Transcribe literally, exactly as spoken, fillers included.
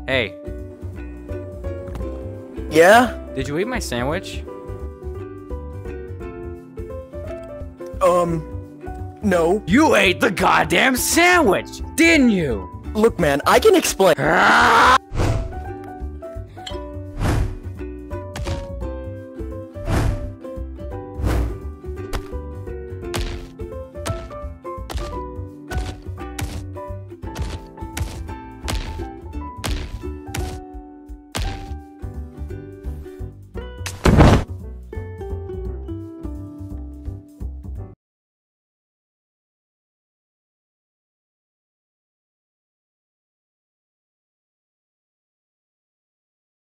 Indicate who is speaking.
Speaker 1: Hey.
Speaker 2: Yeah?
Speaker 1: Did you eat my sandwich?
Speaker 2: Um, no.
Speaker 1: You ate the goddamn sandwich, didn't you?
Speaker 2: Look, man, I can explain.
Speaker 1: Ah!